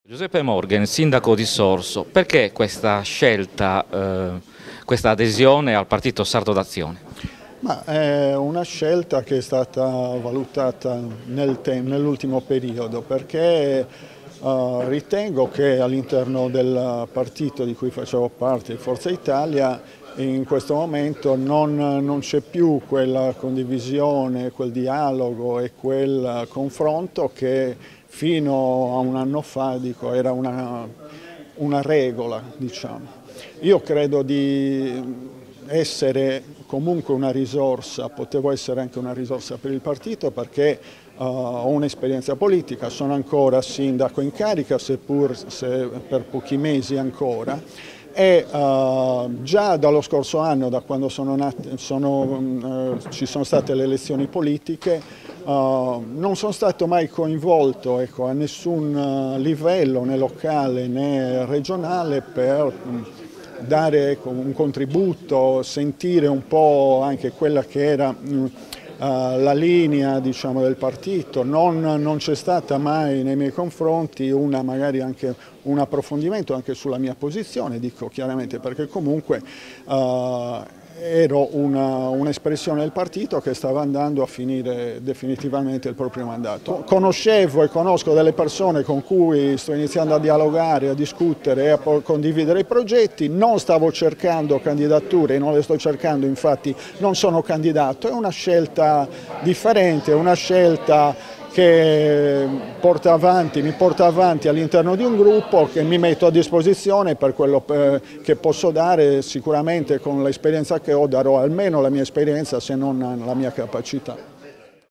Giuseppe Morgen, sindaco di Sorso, perché questa scelta, questa adesione al partito Sardo d'Azione? Ma è una scelta che è stata valutata nell'ultimo periodo perché ritengo che all'interno del partito di cui facevo parte, Forza Italia, in questo momento non c'è più quella condivisione, quel dialogo e quel confronto che fino a un anno fa era una regola, diciamo. Io credo di essere comunque una risorsa, potevo essere anche una risorsa per il partito perché ho un'esperienza politica, sono ancora sindaco in carica, seppur per pochi mesi ancora, e già dallo scorso anno, da quando ci sono state le elezioni politiche, non sono stato mai coinvolto, ecco, a nessun livello, né locale né regionale, per dare un contributo, sentire un po' anche quella che era la linea, diciamo, del partito. Non c'è stata mai nei miei confronti magari anche un approfondimento anche sulla mia posizione, dico chiaramente, perché comunque ero un'espressione del partito che stava andando a finire definitivamente il proprio mandato. Conoscevo e conosco delle persone con cui sto iniziando a dialogare, a discutere e a condividere i progetti, non stavo cercando candidature, non le sto cercando, infatti non sono candidato, è una scelta differente, è una scelta che mi porta avanti all'interno di un gruppo, che mi metto a disposizione per quello che posso dare. Sicuramente con l'esperienza che ho darò almeno la mia esperienza, se non la mia capacità.